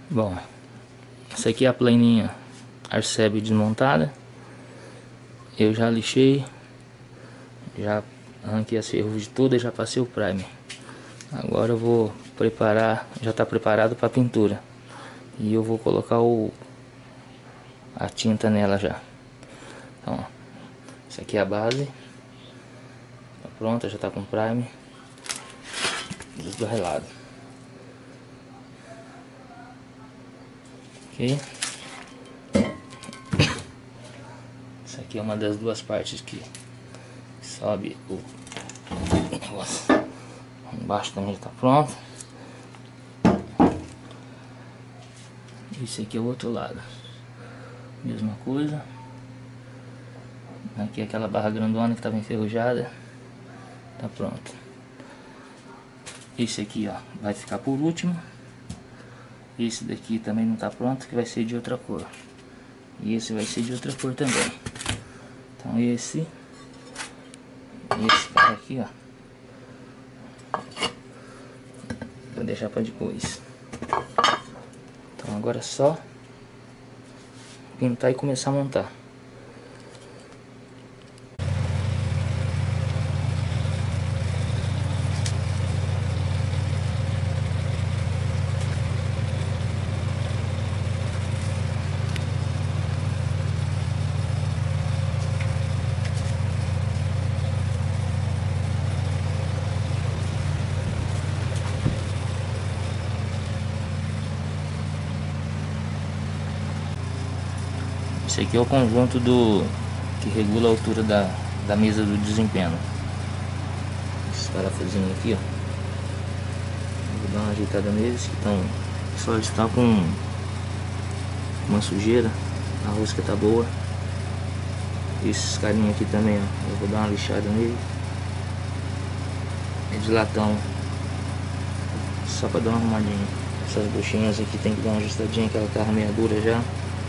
Bom, essa aqui é a planinha Arceb desmontada. Eu já lixei, já arranquei as ferrugens todas, já passei o primer. Agora eu vou preparar, já está preparado para pintura. E eu vou colocar a tinta nela já. Então, ó, essa aqui é a base. Tá pronta, já está com primer dos dois lados. Ok? Essa aqui é uma das duas partes que sobe o negócio. Embaixo também já está pronto. Esse aqui é o outro lado. Mesma coisa. Aqui é aquela barra grandona que estava enferrujada. Tá pronto. Esse aqui, ó, vai ficar por último. Esse daqui também não tá pronto, que vai ser de outra cor. E esse vai ser de outra cor também. Então esse cara aqui, ó, vou deixar para depois. Então agora é só pintar e começar a montar. Esse aqui é o conjunto que regula a altura da mesa do desempenho. Esses parafusinhos aqui, ó. Vou dar uma ajeitada neles que só está com uma sujeira. A rosca tá boa. Esses carinhos aqui também, ó, eu vou dar uma lixada nele. É de latão, só para dar uma arrumadinha. Essas buchinhas aqui tem que dar uma ajustadinha, que ela tava meio dura já.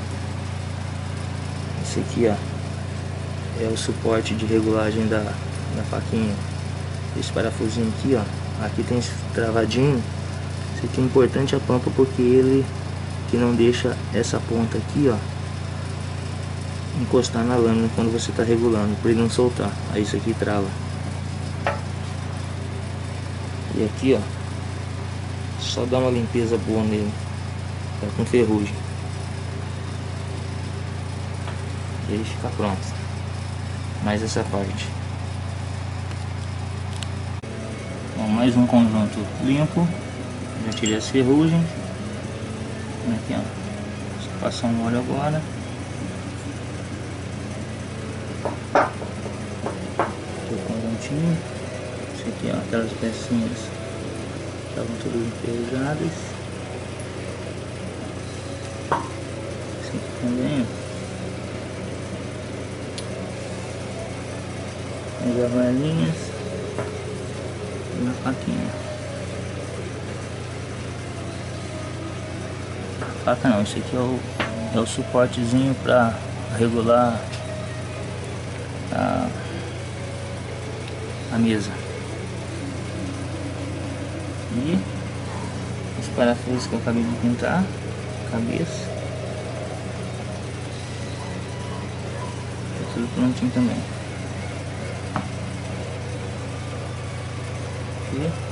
Esse aqui, ó, é o suporte de regulagem da faquinha. Esse parafusinho aqui, ó, aqui tem esse travadinho. Esse aqui é importante a pampa, porque ele que não deixa essa ponta aqui, ó, encostar na lâmina quando você está regulando, para ele não soltar. Aí isso aqui trava. E aqui, ó, só dá uma limpeza boa nele. Tá com ferrugem. E ele fica pronto. Mais essa parte. Bom, mais um conjunto limpo. Já tirei as ferrugens. Aqui, ó, só passar um óleo agora. O conjuntinho. Esse aqui, ó, aquelas pecinhas estavam todas enferrujadas. Esse aqui também, ó. As avalinhas e na faquinha. Faca não, esse aqui é o suportezinho para regular a mesa. E os parafusos que eu acabei de pintar, cabeça. Tá tudo prontinho também. Aqui.